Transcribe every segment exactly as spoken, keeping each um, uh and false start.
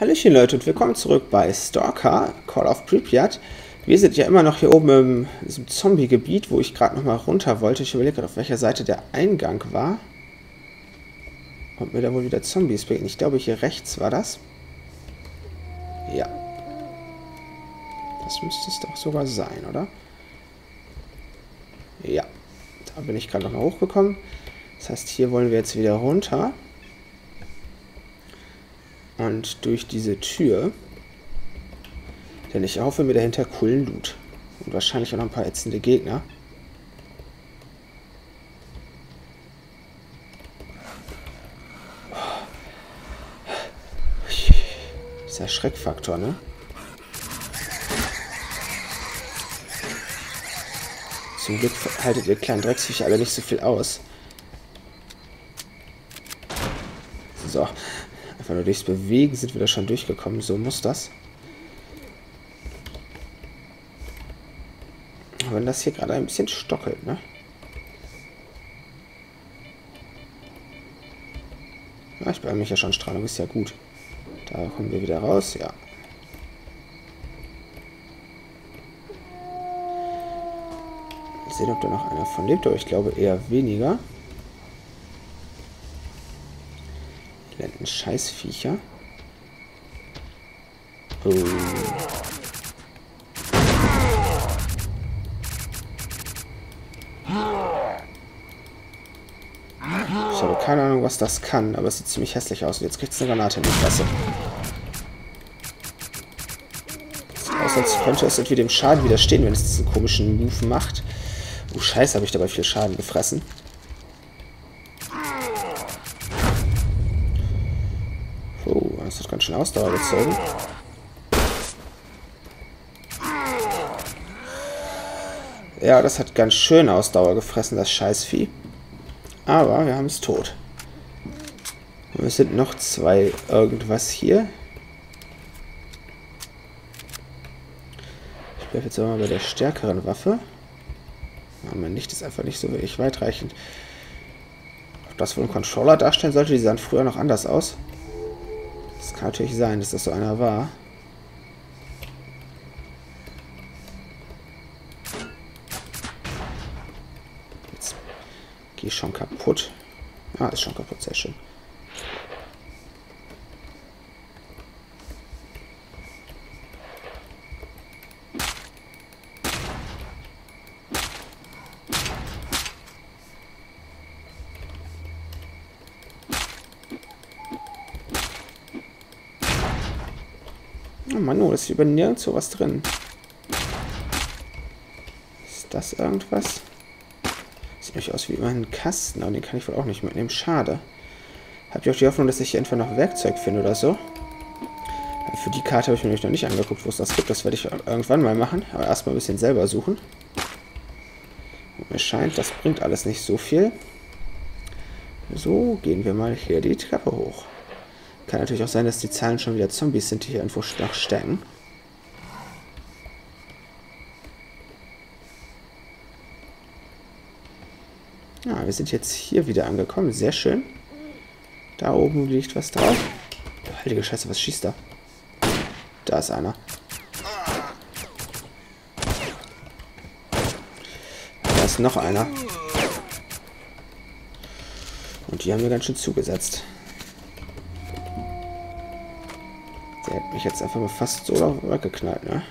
Hallöchen Leute und willkommen zurück bei Stalker, Call of Pripyat. Wir sind ja immer noch hier oben im diesem Zombie-Gebiet, wo ich gerade noch mal runter wollte. Ich überlege gerade, auf welcher Seite der Eingang war. Und mir da wohl wieder Zombies begegnen. Ich glaube, hier rechts war das. Ja. Das müsste es doch sogar sein, oder? Ja. Da bin ich gerade noch mal hochgekommen. Das heißt, hier wollen wir jetzt wieder runter. Und durch diese Tür. Denn ich hoffe mir dahinter coolen Loot. Und wahrscheinlich auch noch ein paar ätzende Gegner. Das ist der Schreckfaktor, ne? Zum Glück haltet ihr kleinen Drecksviecher alle nicht so viel aus. So. Einfach nur durchs Bewegen sind wir da schon durchgekommen. So muss das. Wenn das hier gerade ein bisschen stockelt, ne? Ja, ich beeile mich ja schon. Strahlung ist ja gut. Da kommen wir wieder raus, ja. Mal sehen, ob da noch einer von lebt, aber ich glaube eher weniger. Ein Scheißviecher. Oh. Ich habe keine Ahnung, was das kann, aber es sieht ziemlich hässlich aus. Und jetzt kriegt es eine Granate in die Fresse. Sieht aus, als könnte es irgendwie dem Schaden widerstehen, wenn es diesen komischen Move macht. Oh, scheiße, habe ich dabei viel Schaden gefressen. Oh, das hat ganz schön Ausdauer gezogen. Ja, das hat ganz schön Ausdauer gefressen, das Scheißvieh. Aber wir haben es tot. Und es sind noch zwei irgendwas hier. Ich bleibe jetzt aber mal bei der stärkeren Waffe. Ja, mein Licht ist einfach nicht so wirklich weitreichend. Ob das wohl ein Controller darstellen sollte? Die sahen früher noch anders aus. Das kann natürlich sein, dass das so einer war. Jetzt gehe ich schon kaputt. Ah, ist schon kaputt, sehr schön. Oh Mann, oh, ist hier über nirgendwo was drin. Ist das irgendwas? Sieht nämlich aus wie immer ein Kasten, aber den kann ich wohl auch nicht mitnehmen. Schade. Habt ihr auch die Hoffnung, dass ich hier einfach noch Werkzeug finde oder so? Für die Karte habe ich mir nämlich noch nicht angeguckt, wo es das gibt. Das werde ich irgendwann mal machen. Aber erstmal ein bisschen selber suchen. Und mir scheint, das bringt alles nicht so viel. So, gehen wir mal hier die Treppe hoch. Kann natürlich auch sein, dass die Zahlen schon wieder Zombies sind, die hier irgendwo noch stecken. Ja, wir sind jetzt hier wieder angekommen. Sehr schön. Da oben liegt was drauf. Heilige Scheiße, was schießt da? Da ist einer. Da ist noch einer. Und die haben mir ganz schön zugesetzt. Der hat mich jetzt einfach mal fast so weggeknallt, ne?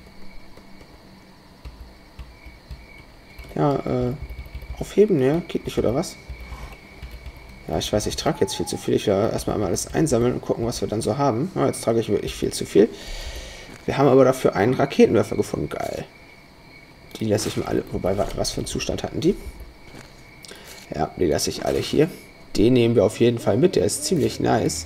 Ja, äh, aufheben, ne? Geht nicht, oder was? Ja, ich weiß, ich trage jetzt viel zu viel. Ich werde erstmal einmal alles einsammeln und gucken, was wir dann so haben. Ja, jetzt trage ich wirklich viel zu viel. Wir haben aber dafür einen Raketenwerfer gefunden. Geil. Die lasse ich mal alle... Wobei, was für einen Zustand hatten die? Ja, die lasse ich alle hier. Den nehmen wir auf jeden Fall mit. Der ist ziemlich nice.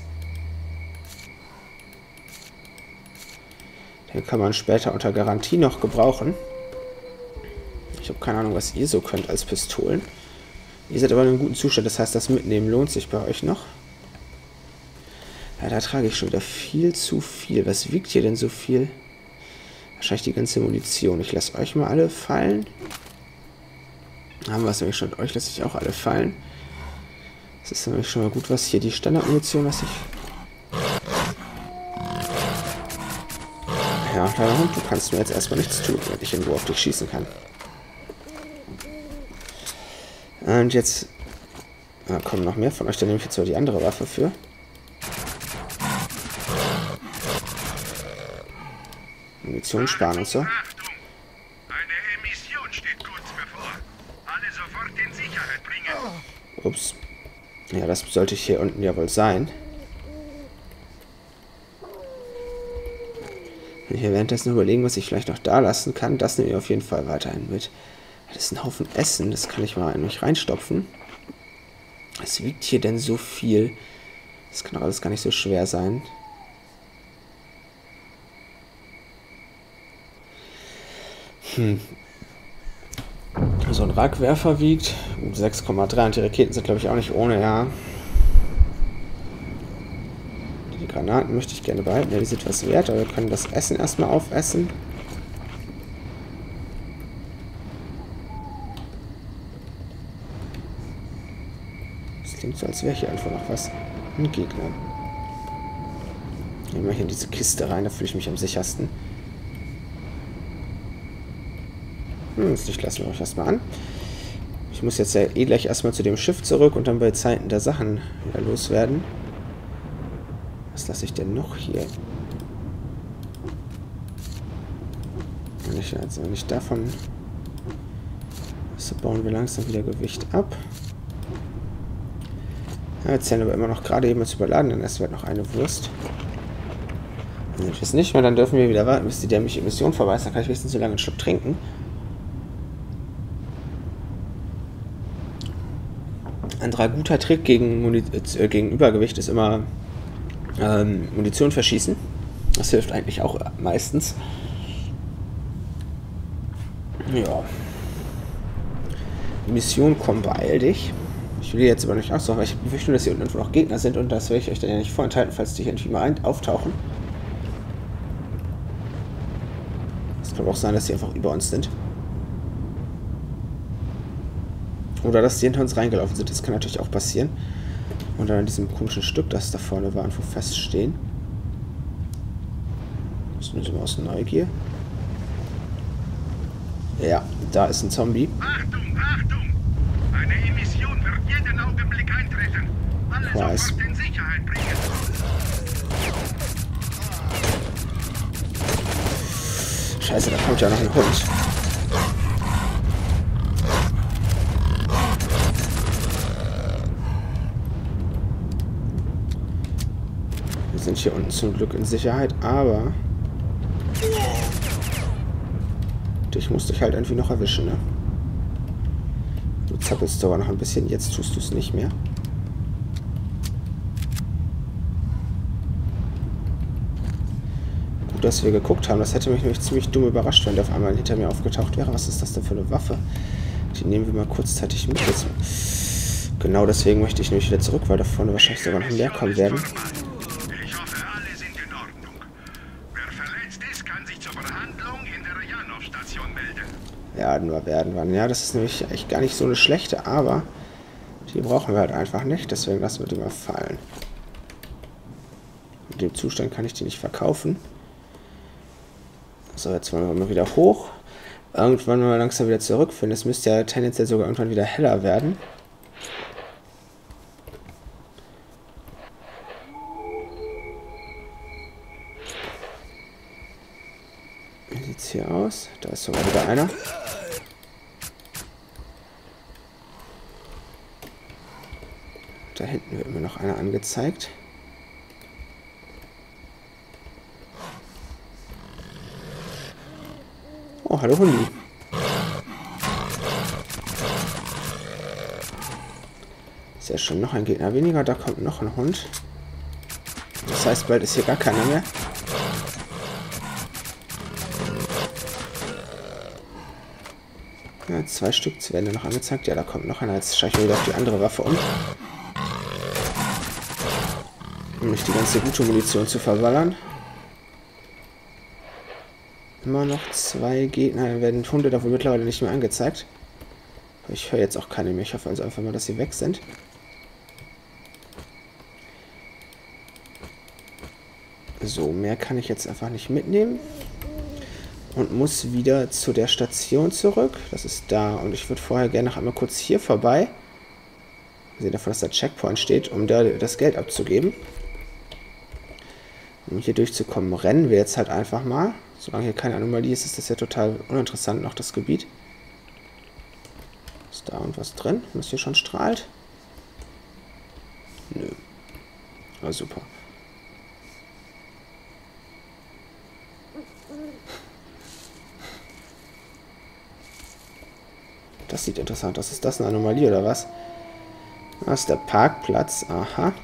Den kann man später unter Garantie noch gebrauchen. Ich habe keine Ahnung, was ihr so könnt als Pistolen. Ihr seid aber in einem guten Zustand, das heißt, das Mitnehmen lohnt sich bei euch noch. Ja, da trage ich schon wieder viel zu viel. Was wiegt hier denn so viel? Wahrscheinlich die ganze Munition. Ich lasse euch mal alle fallen. Haben wir es nämlich schon. Euch lasse ich auch alle fallen. Das ist nämlich schon mal gut, was hier die Standardmunition, was ich Ja, kleiner Hund, du kannst mir jetzt erstmal nichts tun, wenn ich irgendwo auf dich schießen kann. Und jetzt ah, kommen noch mehr von euch, dann nehme ich jetzt mal die andere Waffe für. Munition sparen und so. Eine Emission steht kurz bevor. Alle sofort in Sicherheit bringen. Ups. Ja, das sollte hier unten ja wohl sein. Wenn ich währenddessen überlegen, was ich vielleicht noch da lassen kann, das nehme ich auf jeden Fall weiterhin mit. Das ist ein Haufen Essen, das kann ich mal in mich reinstopfen. Es wiegt hier denn so viel. Das kann doch alles gar nicht so schwer sein. Hm. So ein Ragwerfer wiegt sechs Komma drei und die Raketen sind, glaube ich, auch nicht ohne, ja. Die Granaten möchte ich gerne behalten, ja, die sind was wert, aber wir können das Essen erstmal aufessen. Das klingt so, als wäre hier einfach noch was. Ein Gegner. Nehmen wir hier in diese Kiste rein, da fühle ich mich am sichersten. Hm, das Licht lassen wir euch erstmal an. Ich muss jetzt ja eh gleich erstmal zu dem Schiff zurück und dann bei Zeiten der Sachen wieder loswerden. Was lasse ich denn noch hier? Wenn ich, also wenn ich davon... So bauen wir langsam wieder Gewicht ab. Ja, wir zählen aber immer noch gerade eben zu überladen, denn es wird noch eine Wurst. Wenn ich es nicht mehr, dann dürfen wir wieder warten, bis die dämliche Mission vorbei ist. Dann kann ich wenigstens so lange einen Schluck trinken. Ein anderer guter Trick gegen, Muni äh, gegen Übergewicht ist immer ähm, Munition verschießen. Das hilft eigentlich auch meistens. Ja. Die Mission, komm, beeil dich. Ich will jetzt aber nicht aussuchen, weil ich befürchte, dass hier unten noch Gegner sind und das werde ich euch dann ja nicht vorenthalten, falls die hier irgendwie mal auftauchen. Es kann auch sein, dass sie einfach über uns sind. Oder dass die hinter uns reingelaufen sind. Das kann natürlich auch passieren. Und dann an diesem komischen Stück, das da vorne war, einfach feststehen. Das ist nur so aus Neugier. Ja, da ist ein Zombie. Achtung, Achtung! Eine Emission wird jeden Augenblick eintreten. Alle Weiß. sofort in Sicherheit bringen. Scheiße, da kommt ja noch ein Hund. Wir sind hier unten zum Glück in Sicherheit, aber dich musste ich halt irgendwie noch erwischen, ne? Du zappelst sogar noch ein bisschen, jetzt tust du es nicht mehr. Gut, dass wir geguckt haben. Das hätte mich nämlich ziemlich dumm überrascht, wenn der auf einmal hinter mir aufgetaucht wäre. Was ist das denn für eine Waffe? Die nehmen wir mal kurzzeitig mit. Jetzt. Genau deswegen möchte ich nämlich wieder zurück, weil da vorne wahrscheinlich sogar noch mehr kommen werden. Ich hoffe, alle sind in Ordnung. Wer verletzt ist, kann sich zur Behandlung in der Janov-Station melden. Werden wir, werden wir. Ja, das ist nämlich echt gar nicht so eine schlechte, aber die brauchen wir halt einfach nicht. Deswegen lassen wir die mal fallen. In dem Zustand kann ich die nicht verkaufen. So, jetzt wollen wir mal wieder hoch. Irgendwann mal langsam wieder zurückfinden. Es müsste ja tendenziell sogar irgendwann wieder heller werden. Wie sieht es hier aus? Da ist sogar wieder einer. Da hinten wird mir noch einer angezeigt. Oh, hallo Hundi. Sehr schön, noch ein Gegner weniger. Da kommt noch ein Hund. Das heißt, bald ist hier gar keiner mehr. Ja, zwei Stück werden noch angezeigt. Ja, da kommt noch einer. Jetzt schaue ich mir wieder auf die andere Waffe um. Um nicht die ganze gute Munition zu verballern. Immer noch zwei Gegner. Dann werden Hunde da wohl mittlerweile nicht mehr angezeigt. Aber ich höre jetzt auch keine mehr. Ich hoffe also einfach mal, dass sie weg sind. So, mehr kann ich jetzt einfach nicht mitnehmen. und muss wieder zu der Station zurück. Das ist da. Und ich würde vorher gerne noch einmal kurz hier vorbei. Wir sehen davon, dass da Checkpoint steht, um da das Geld abzugeben. Um hier durchzukommen, rennen wir jetzt halt einfach mal. Solange hier keine Anomalie ist, ist das ja total uninteressant noch, das Gebiet. Ist da irgendwas drin? Was hier schon strahlt? Nö. Ah, super. Das sieht interessant aus. Ist das eine Anomalie oder was? Das ist der Parkplatz. Aha.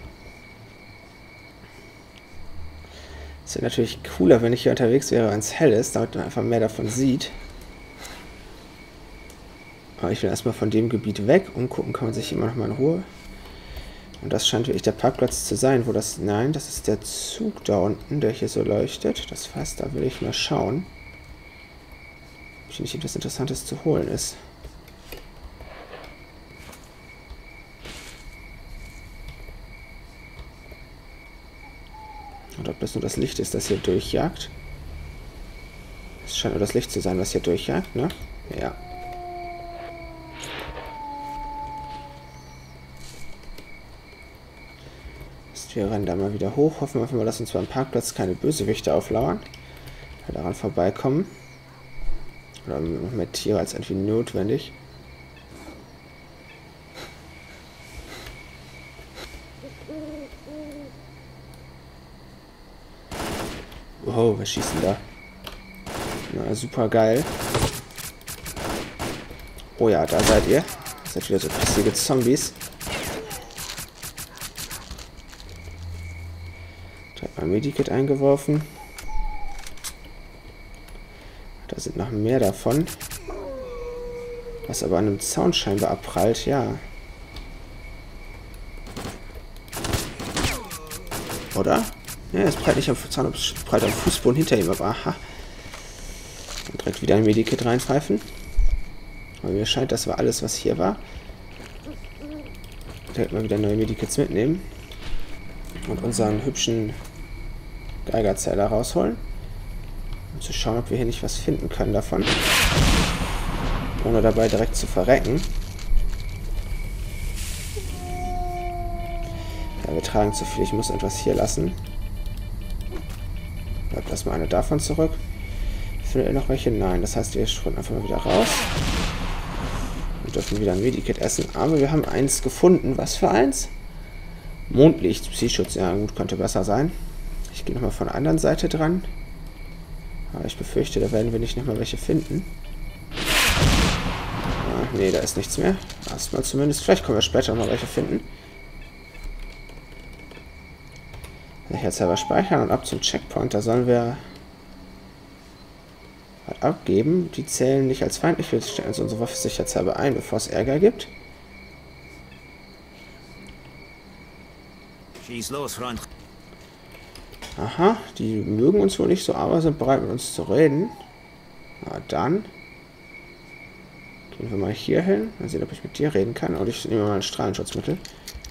Es wäre natürlich cooler, wenn ich hier unterwegs wäre, wenn es hell ist, damit man einfach mehr davon sieht. Aber ich will erstmal von dem Gebiet weg. Umgucken kann man sich immer noch mal in Ruhe. Und das scheint wirklich der Parkplatz zu sein, wo das... Nein, das ist der Zug da unten, der hier so leuchtet. Das heißt, da will ich mal schauen, ob hier nicht etwas Interessantes zu holen ist. Und ob das nur das Licht ist, das hier durchjagt. Es scheint nur das Licht zu sein, was hier durchjagt, ne? Ja. Wir rennen da mal wieder hoch. Hoffen wir einfach mal, dass uns beim Parkplatz keine Bösewichte auflauern. Wir daran vorbeikommen. Oder noch mehr Tiere als irgendwie notwendig. Wow, wir schießen da. Na, super geil. Oh ja, da seid ihr. Das sind wieder so pissige Zombies. Direkt mal ein Medikit eingeworfen. Da sind noch mehr davon. Was aber an einem Zaun scheinbar abprallt, ja. Oder? Ja, es prallt nicht am Zaun, es prallt am Fußboden hinter ihm ab. Aha. Und direkt wieder ein Medikit reinpfeifen. Aber mir scheint, das war alles, was hier war. Direkt mal wieder neue Medikits mitnehmen. Und unseren hübschen Geigerzähler rausholen. Um zu schauen, ob wir hier nicht was finden können davon. Ohne dabei direkt zu verrecken. Ja, wir tragen zu viel. Ich muss etwas hier lassen. Bleibt erstmal eine davon zurück. Findet ihr noch welche? Nein. Das heißt, wir springen einfach mal wieder raus. Und dürfen wieder ein Medikit essen. Aber wir haben eins gefunden. Was für eins? Mondlicht, Psyschutz. Ja, gut, könnte besser sein. Ich gehe nochmal von der anderen Seite dran. Aber ich befürchte, da werden wir nicht nochmal welche finden. Ah, nee, da ist nichts mehr. Erstmal zumindest. Vielleicht können wir später nochmal welche finden. Jetzt selber speichern und ab zum Checkpoint. Da sollen wir was abgeben. Die zählen nicht als feindlich. Wir stellen also unsere Waffe sicherheitshalber ein, bevor es Ärger gibt. Schieß los, Freund. Aha, die mögen uns wohl nicht so, aber sind bereit mit uns zu reden. Na dann. Gehen wir mal hier hin. Mal sehen, ob ich mit dir reden kann. Und ich nehme mal ein Strahlenschutzmittel.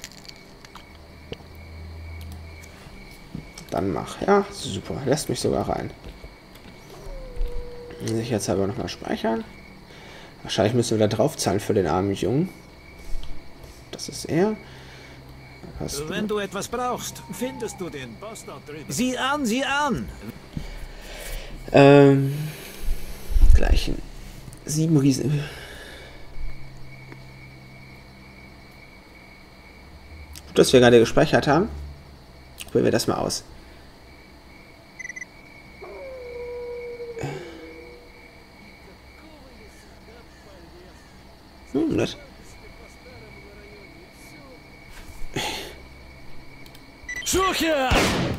Dann mach. Ja, super. Lässt mich sogar rein. Sicherheitshalber nochmal speichern. Wahrscheinlich müssen wir da draufzahlen für den armen Jungen. Das ist er. Hast Wenn du etwas brauchst, findest du den Boss dort drüben. Sieh an, sieh an! Ähm. Gleichen. Sieben Riesen. Gut, dass wir gerade gespeichert haben. Probieren wir das mal aus. Hm, nett. Suche!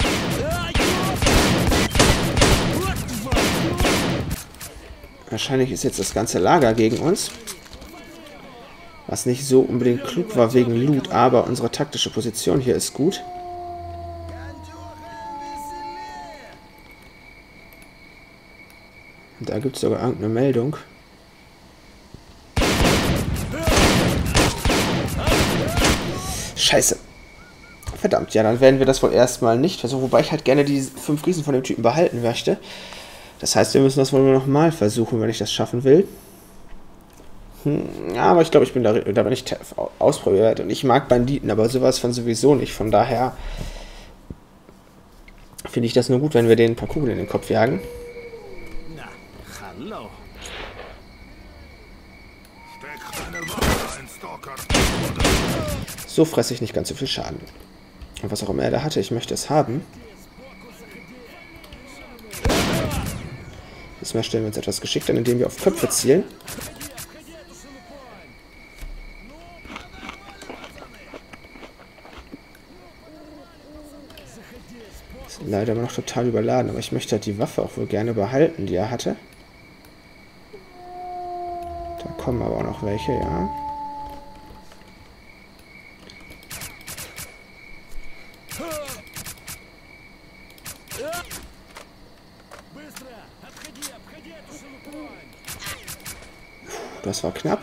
Wahrscheinlich ist jetzt das ganze Lager gegen uns. Was nicht so unbedingt klug war wegen Loot, aber unsere taktische Position hier ist gut. Und da gibt es sogar irgendeine Meldung. Scheiße. Verdammt, ja, dann werden wir das wohl erstmal nicht versuchen. Wobei ich halt gerne die fünf Riesen von dem Typen behalten möchte. Das heißt, wir müssen das wohl nur noch mal versuchen, wenn ich das schaffen will. Hm, ja, aber ich glaube, ich bin da, da bin ich ausprobiert. Und ich mag Banditen, aber sowas von sowieso nicht. Von daher finde ich das nur gut, wenn wir denen ein paar Kugeln in den Kopf jagen. Na, hallo. So fresse ich nicht ganz so viel Schaden. Und was auch immer er da hatte, ich möchte es haben. Diesmal stellen wir uns etwas geschickt an, indem wir auf Köpfe zielen. Ist leider immer noch total überladen, aber ich möchte halt die Waffe auch wohl gerne behalten, die er hatte. Da kommen aber auch noch welche, ja. Das war knapp.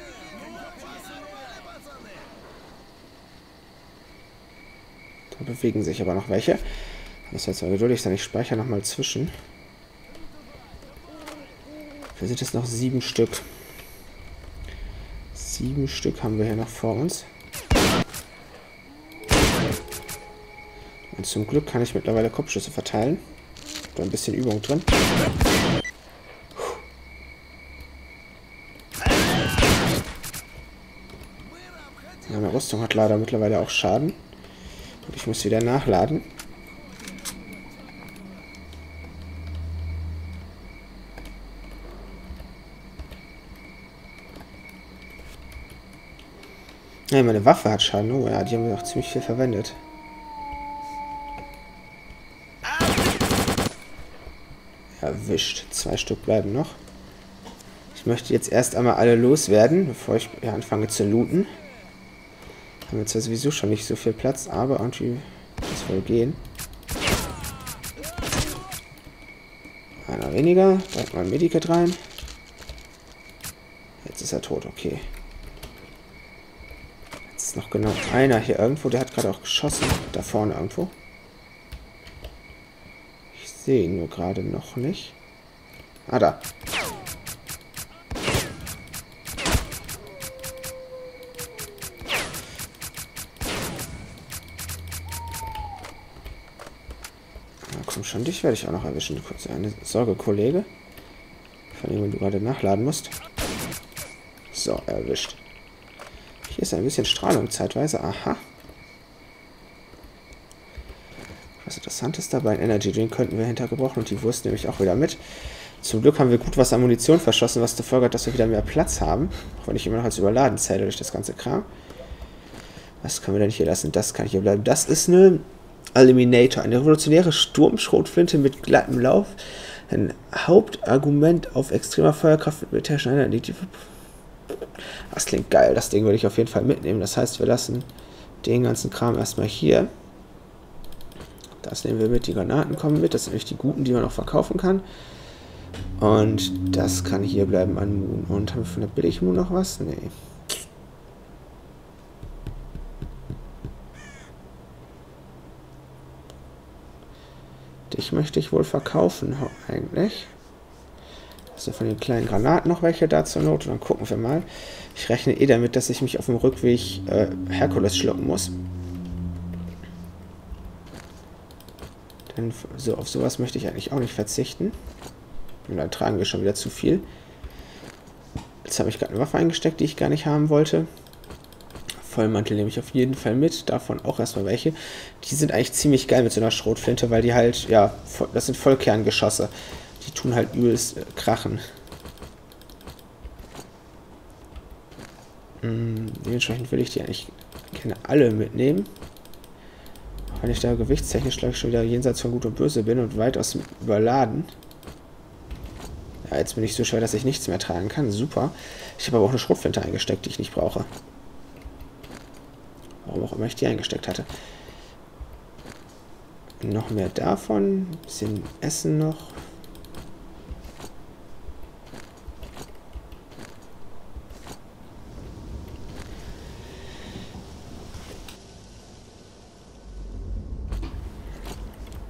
Da bewegen sich aber noch welche. Ich muss jetzt mal geduldig sein. Ich speichere nochmal zwischen. Wir sind jetzt noch sieben Stück. Sieben Stück haben wir hier noch vor uns. Und zum Glück kann ich mittlerweile Kopfschüsse verteilen. Da ein bisschen Übung drin. Meine Rüstung hat leider mittlerweile auch Schaden. Und ich muss wieder nachladen. Ja, meine Waffe hat Schaden. Oh ja, die haben wir auch ziemlich viel verwendet. Erwischt. Zwei Stück bleiben noch. Ich möchte jetzt erst einmal alle loswerden, bevor ich ja, anfange zu looten. Haben wir zwar sowieso schon nicht so viel Platz, aber irgendwie das wohl gehen. Einer weniger. Direkt mal ein Medikit rein. Jetzt ist er tot, okay. Jetzt ist noch genau einer hier irgendwo. Der hat gerade auch geschossen. Da vorne irgendwo. Ich sehe ihn nur gerade noch nicht. Ah, da. Komm schon, dich werde ich auch noch erwischen. Kurz eine Sorge, Kollege. Vor allem, wenn du gerade nachladen musst. So, erwischt. Hier ist ein bisschen Strahlung zeitweise. Aha. Was Interessantes dabei. Ein Energy Drink könnten wir hintergebrauchen und die Wurst nehme ich auch wieder mit. Zum Glück haben wir gut was an Munition verschossen, was zur Folge hat, dass wir wieder mehr Platz haben. Auch wenn ich immer noch als überladen zähle durch das ganze Kram. Was können wir denn hier lassen? Das kann hier bleiben. Das ist eine Eliminator, eine revolutionäre Sturmschrotflinte mit glattem Lauf. Ein Hauptargument auf extremer Feuerkraft mit militärischen Einheiten. Das klingt geil. Das Ding würde ich auf jeden Fall mitnehmen. Das heißt, wir lassen den ganzen Kram erstmal hier. Das nehmen wir mit. Die Granaten kommen mit. Das sind nämlich die guten, die man auch verkaufen kann. Und das kann hier bleiben an Moon. Und haben wir von der Billig-Moon noch was? Nee. Dich möchte ich wohl verkaufen, eigentlich. Also von den kleinen Granaten noch welche da zur Not. Und dann gucken wir mal. Ich rechne eh damit, dass ich mich auf dem Rückweg äh, Herkules schlucken muss. Denn so, auf sowas möchte ich eigentlich auch nicht verzichten. Und dann tragen wir schon wieder zu viel. Jetzt habe ich gerade eine Waffe eingesteckt, die ich gar nicht haben wollte. Vollmantel nehme ich auf jeden Fall mit. Davon auch erstmal welche. Die sind eigentlich ziemlich geil mit so einer Schrotflinte, weil die halt, ja, das sind Vollkerngeschosse. Die tun halt übelst äh, krachen. Hm, dementsprechend will ich die eigentlich gerne alle mitnehmen. Auch wenn ich da gewichtstechnisch gleich schon wieder jenseits von Gut und Böse bin und weitaus überladen. Ja, jetzt bin ich so schwer, dass ich nichts mehr tragen kann. Super. Ich habe aber auch eine Schrotflinte eingesteckt, die ich nicht brauche. Warum auch immer ich die eingesteckt hatte. Noch mehr davon. Ein bisschen Essen noch.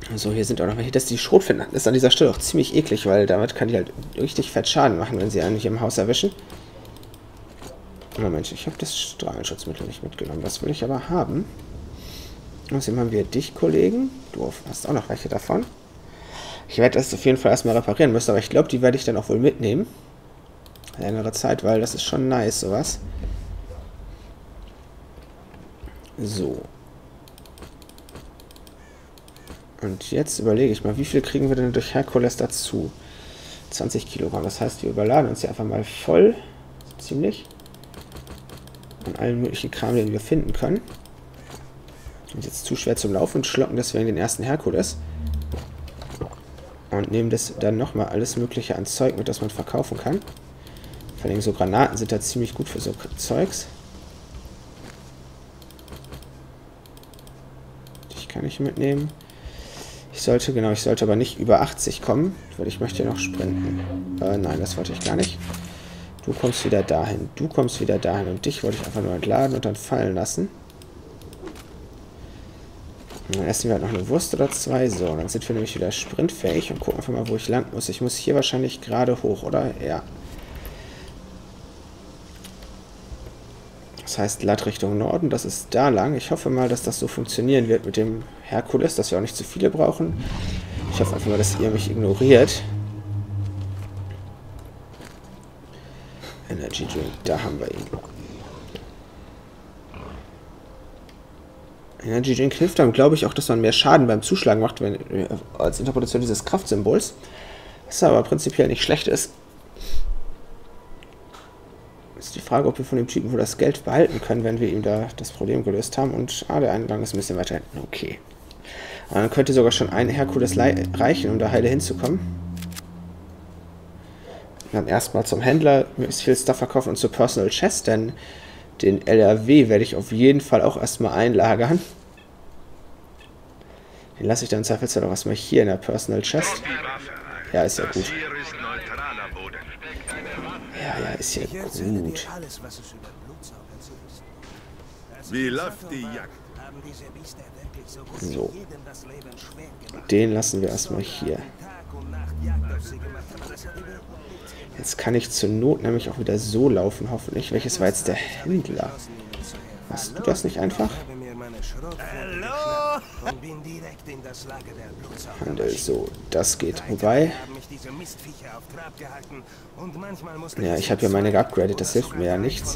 So, hier sind auch noch welche, dass die Schrot finden. Das ist an dieser Stelle auch ziemlich eklig, weil damit kann die halt richtig fett Schaden machen, wenn sie einen nicht im Haus erwischen. Moment, ich habe das Strahlenschutzmittel nicht mitgenommen. Das will ich aber haben. Außerdem haben wir dich, Kollegen. Du hast auch noch welche davon. Ich werde das auf jeden Fall erstmal reparieren müssen, aber ich glaube, die werde ich dann auch wohl mitnehmen. Längere Zeit, weil das ist schon nice, sowas. So. Und jetzt überlege ich mal, wie viel kriegen wir denn durch Herkules dazu? zwanzig Kilogramm. Das heißt, wir überladen uns hier einfach mal voll. Ziemlich. An allen möglichen Kram, den wir finden können. Und jetzt zu schwer zum Laufen und schlucken deswegen den ersten Herkules. Und nehmen das dann nochmal alles mögliche an Zeug mit, das man verkaufen kann. Vor allem so Granaten sind da ziemlich gut für so Zeugs. Die kann ich mitnehmen. Ich sollte, genau, ich sollte aber nicht über achtzig kommen, weil ich möchte ja noch sprinten. Äh, nein, das wollte ich gar nicht. Du kommst wieder dahin, du kommst wieder dahin und dich wollte ich einfach nur entladen und dann fallen lassen. Und dann essen wir halt noch eine Wurst oder zwei. So, dann sind wir nämlich wieder sprintfähig und gucken einfach mal, wo ich lang muss. Ich muss hier wahrscheinlich gerade hoch, oder? Ja. Das heißt, Latt Richtung Norden, das ist da lang. Ich hoffe mal, dass das so funktionieren wird mit dem Herkules, dass wir auch nicht zu viele brauchen. Ich hoffe einfach mal, dass ihr mich ignoriert. Energy Drink, da haben wir ihn. Energy Drink hilft dann, glaube ich, auch, dass man mehr Schaden beim Zuschlagen macht, wenn, als Interpretation dieses Kraftsymbols. Was aber prinzipiell nicht schlecht ist. Ist die Frage, ob wir von dem Typen wohl das Geld behalten können, wenn wir ihm da das Problem gelöst haben. Und, ah, der Eingang ist ein bisschen weiter hinten. Okay. Aber dann könnte sogar schon ein Herkules reichen, um da heile hinzukommen. Und dann erstmal zum Händler möglichst viel Stuff verkaufen und zur Personal Chest, denn den L R W werde ich auf jeden Fall auch erstmal einlagern. Den lasse ich dann im Zweifelsfall auch erstmal hier in der Personal Chest. Ja, ist ja gut. Ja, ja, ist ja gut. Wie läuft die Jagd? So. Den lassen wir erstmal hier. Jetzt kann ich zur Not nämlich auch wieder so laufen, hoffentlich. Welches war jetzt der Händler? Hast du das nicht einfach? Handel, so, das geht. Wobei... Ja, ich habe ja meine geupgradet, das hilft mir ja nichts.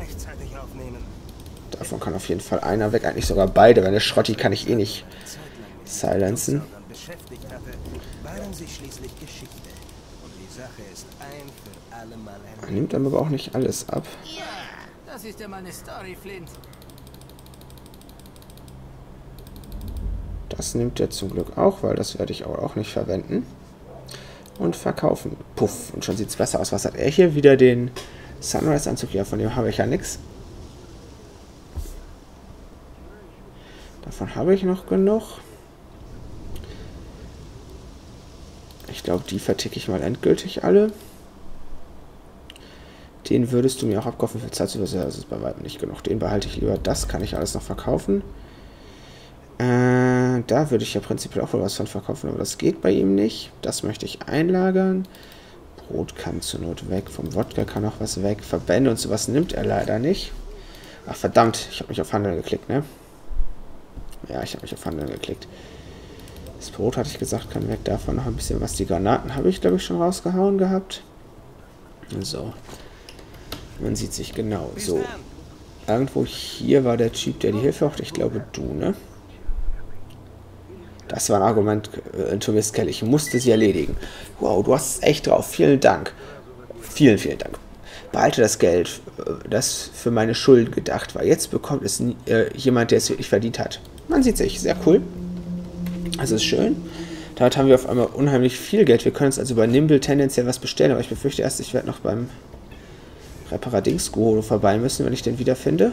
Davon kann auf jeden Fall einer weg, eigentlich sogar beide, weil eine Schrotti kann ich eh nicht silenzen. Er nimmt aber auch nicht alles ab. Das ist ja meine Story, Flint. Das nimmt er zum Glück auch, weil das werde ich auch nicht verwenden. Und verkaufen. Puff. Und schon sieht es besser aus. Was hat er hier? Wieder den Sunrise-Anzug. Ja, von dem habe ich ja nichts. Davon habe ich noch genug. Ich glaube, die verticke ich mal endgültig alle. Den würdest du mir auch abkaufen. Für Zeit zu das ist bei weitem nicht genug. Den behalte ich lieber. Das kann ich alles noch verkaufen. Äh, da würde ich ja prinzipiell auch wohl was von verkaufen, aber das geht bei ihm nicht. Das möchte ich einlagern. Brot kann zur Not weg. Vom Wodka kann auch was weg. Verbände und sowas nimmt er leider nicht. Ach verdammt, ich habe mich auf Handeln geklickt, ne? Ja, ich habe mich auf Handeln geklickt. Das Brot, hatte ich gesagt, kann weg. Davon noch ein bisschen was. Die Granaten habe ich, glaube ich, schon rausgehauen gehabt. So. Man sieht sich genau. So. Irgendwo hier war der Typ, der die Hilfe braucht. Ich glaube, du, ne? Das war ein Argument, äh, Thomas Kelly. Ich musste sie erledigen. Wow, du hast es echt drauf. Vielen Dank. Vielen, vielen Dank. Behalte das Geld, das für meine Schuld gedacht war. Jetzt bekommt es nie, äh, jemand, der es wirklich verdient hat. Man sieht sich. Sehr cool. Das ist schön. Damit haben wir auf einmal unheimlich viel Geld. Wir können uns also bei Nimble tendenziell was bestellen, aber ich befürchte erst, ich werde noch beim Reparadingsguru vorbei müssen, wenn ich den wiederfinde.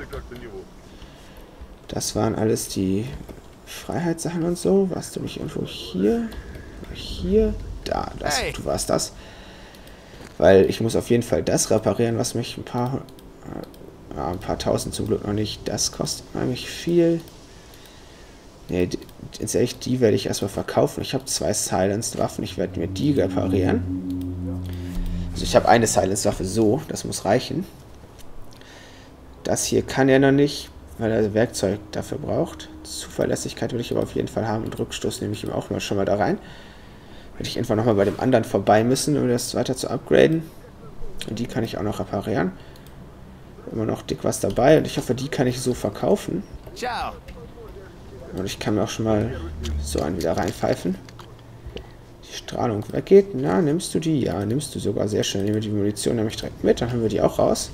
Das waren alles die Freiheitssachen und so. Warst du nicht irgendwo hier? Hier? Da, das, hey. Du warst das. Weil ich muss auf jeden Fall das reparieren, was mich ein paar, äh, ein paar tausend zum Glück noch nicht. Das kostet nämlich viel. Ne, jetzt ehrlich, die werde ich erstmal verkaufen. Ich habe zwei Silenced-Waffen. Ich werde mir die reparieren. Also ich habe eine Silenced-Waffe so. Das muss reichen. Das hier kann er noch nicht, weil er Werkzeug dafür braucht. Zuverlässigkeit will ich aber auf jeden Fall haben. Und Rückstoß nehme ich ihm auch mal schon mal da rein. Werde ich einfach nochmal bei dem anderen vorbei müssen, um das weiter zu upgraden. Und die kann ich auch noch reparieren. Immer noch dick was dabei. Und ich hoffe, die kann ich so verkaufen. Ciao. Und ich kann mir auch schon mal so einen wieder reinpfeifen. Die Strahlung weggeht. Na, nimmst du die? Ja, nimmst du sogar. Sehr schön. Nehmen wir die Munition nämlich direkt mit. Dann haben wir die auch raus.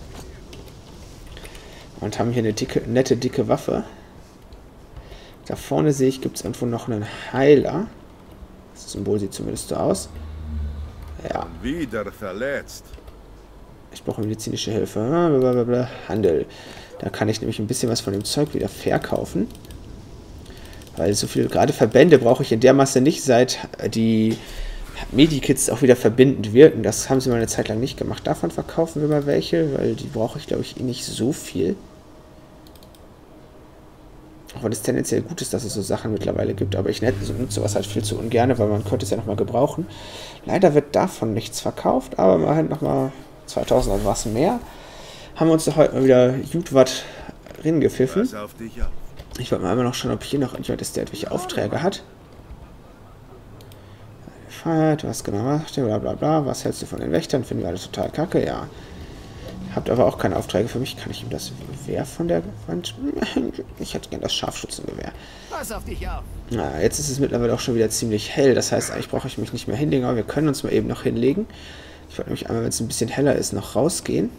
Und haben hier eine dicke, nette, dicke Waffe. Da vorne sehe ich, gibt es irgendwo noch einen Heiler. Das Symbol sieht zumindest so aus. Ja. Wieder verletzt. Ich brauche medizinische Hilfe. Blablabla. Handel. Da kann ich nämlich ein bisschen was von dem Zeug wieder verkaufen. Weil so viele, gerade Verbände brauche ich in der Masse nicht, seit die Medikits auch wieder verbindend wirken. Das haben sie mal eine Zeit lang nicht gemacht. Davon verkaufen wir mal welche, weil die brauche ich, glaube ich, eh nicht so viel. Auch wenn es tendenziell gut ist, dass es so Sachen mittlerweile gibt. Aber ich nutze sowas halt viel zu ungern, weil man könnte es ja nochmal gebrauchen. Leider wird davon nichts verkauft, aber mal halt nochmal zweitausend oder was mehr. Haben wir uns da heute mal wieder gut was ringepfiffen. Ich wollte mal einmal noch schauen, ob hier noch jemand ist, der irgendwelche Aufträge hat. Gefeiert, was genau macht ihr, bla bla bla. Was hältst du von den Wächtern? Finden wir alle total kacke, ja. Habt aber auch keine Aufträge für mich. Kann ich ihm das Gewehr von der Wand? Ich hätte gerne das Scharfschützengewehr. Pass auf dich auf. Na, jetzt ist es mittlerweile auch schon wieder ziemlich hell. Das heißt, eigentlich brauche ich mich nicht mehr hinlegen, aber wir können uns mal eben noch hinlegen. Ich wollte nämlich einmal, wenn es ein bisschen heller ist, noch rausgehen.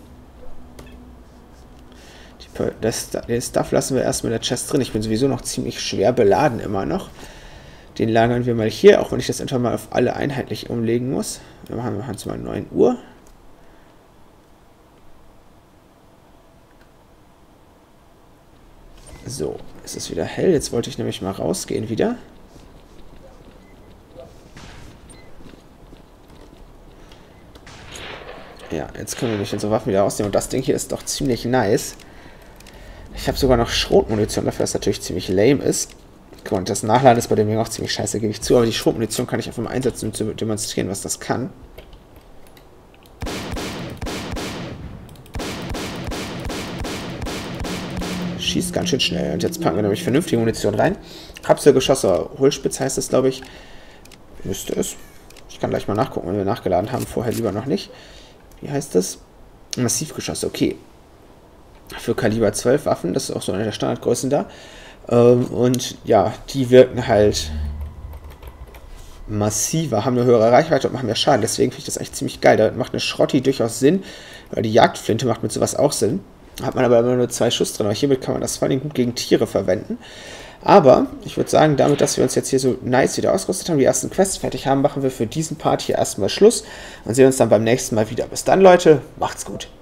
Das, den Stuff lassen wir erstmal in der Chest drin. Ich bin sowieso noch ziemlich schwer beladen immer noch. Den lagern wir mal hier, auch wenn ich das einfach mal auf alle einheitlich umlegen muss. Wir machen jetzt mal neun Uhr. So, es ist wieder hell. Jetzt wollte ich nämlich mal rausgehen wieder. Ja, jetzt können wir nämlich unsere Waffen wieder rausnehmen. Und das Ding hier ist doch ziemlich nice. Ich habe sogar noch Schrotmunition dafür, was natürlich ziemlich lame ist. Und das Nachladen ist bei dem Ding auch ziemlich scheiße, gebe ich zu. Aber die Schrotmunition kann ich einfach mal einsetzen, um zu demonstrieren, was das kann. Schießt ganz schön schnell. Und jetzt packen wir nämlich vernünftige Munition rein. Kapselgeschosse, Hohlspitz heißt es, glaube ich. Müsste es. Ich kann gleich mal nachgucken, wenn wir nachgeladen haben. Vorher lieber noch nicht. Wie heißt das? Massivgeschosse, okay. Für Kaliber zwölf Waffen, das ist auch so eine der Standardgrößen da. Ähm, und ja, die wirken halt massiver, haben eine höhere Reichweite und machen mehr Schaden. Deswegen finde ich das eigentlich ziemlich geil. Da macht eine Schrotti durchaus Sinn, weil die Jagdflinte macht mit sowas auch Sinn. Hat man aber immer nur zwei Schuss drin. Aber hiermit kann man das vor allem gut gegen Tiere verwenden. Aber ich würde sagen, damit, dass wir uns jetzt hier so nice wieder ausgerüstet haben, die ersten Quests fertig haben, machen wir für diesen Part hier erstmal Schluss und sehen uns dann beim nächsten Mal wieder. Bis dann, Leute. Macht's gut.